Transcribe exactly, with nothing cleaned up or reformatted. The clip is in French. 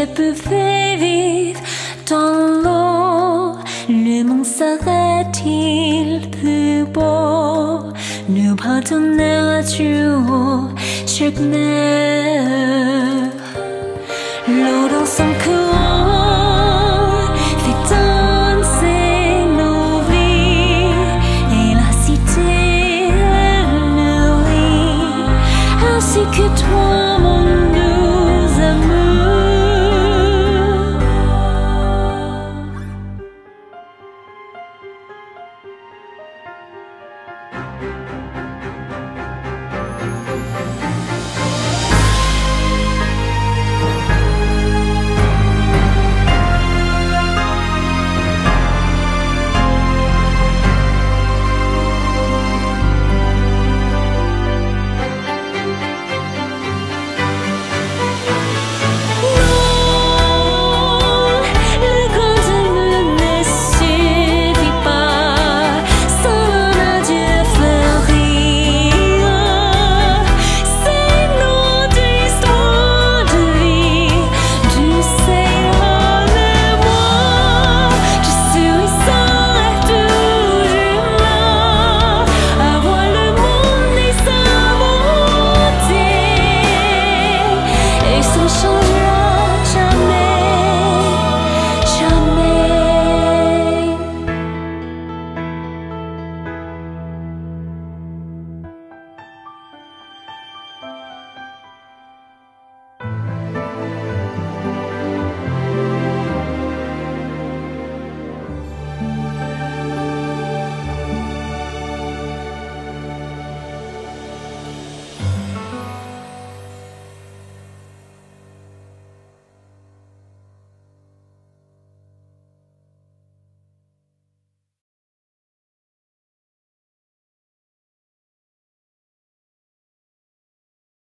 je pouvais vivre dans l'eau, le monde serait-il plus beau? Nous pardonneras-tu, oh, chère mère? L'eau dans son courant fait danser nos vies, et la cité, elle nourrit, ainsi que toi, mon doux amour.